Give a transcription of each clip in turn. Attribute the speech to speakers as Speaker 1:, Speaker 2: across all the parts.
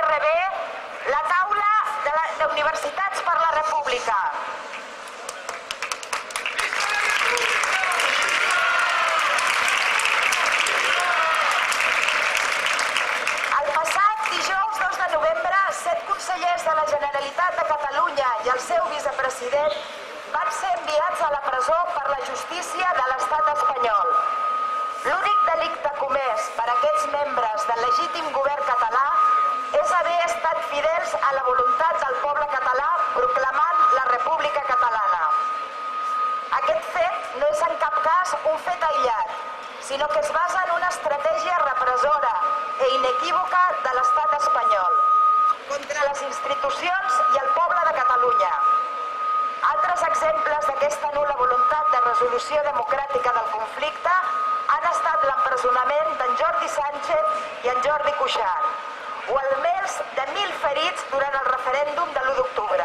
Speaker 1: URB, la taula d'Universitats per la República. El passat dijous 2 de novembre, 7 consellers de la Generalitat de Catalunya i el seu vicepresident van ser enviats a la presó per la justícia de l'estat espanyol. L'únic delicte comès per aquests membres del legítim govern català és haver estat fidels a la voluntat del poble català proclamant la República Catalana. Aquest fet no és en cap cas un fet aïllat, sinó que es basa en una estratègia repressora e inequívoca de l'estat espanyol contra les institucions i el poble de Catalunya. Altres exemples d'aquesta nul·la voluntat de resolució democràtica del conflicte han estat l'empresonament d'en Jordi Sánchez i en Jordi Cuixart o almenys de 1.000 ferits durant el referèndum de l'1 d'octubre.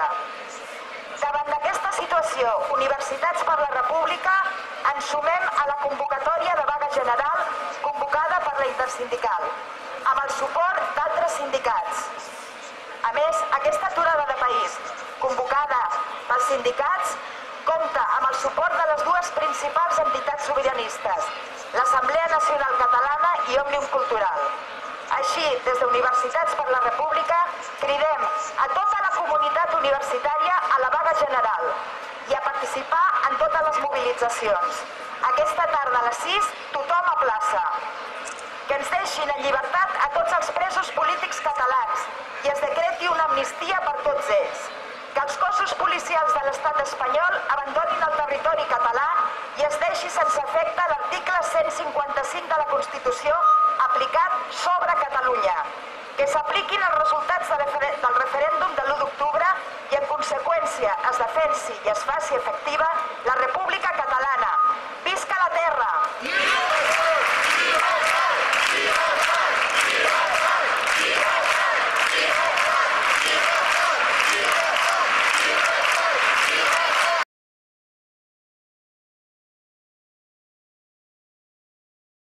Speaker 1: Davant d'aquesta situació, Universitats per la República ens sumem a la convocatòria de vaga general convocada per la Intersindical, amb el suport d'altres sindicats. A més, aquesta aturada de país, convocada pels sindicats, compta amb el suport de les dues principals entitats sobiranistes, l'Assemblea Nacional Catalana i Òmnium Cultural. Així, des d'Universitats per la República, cridem a tota la comunitat universitària a la vaga general i a participar en totes les mobilitzacions. Aquesta tarda a les 6, tothom a plaça. Que ens deixin en llibertat a tots els presos polítics catalans i es decreti una amnistia per tots ells. Que els cossos policials de l'estat espanyol abandonin el territori català i es deixi sense efecte l'article 155 de la Constitució aplicat sobre Catalunya. Que s'apliquin els resultats del referèndum de l'1 d'octubre i en conseqüència es defensi i es faci efectiva la República Catalana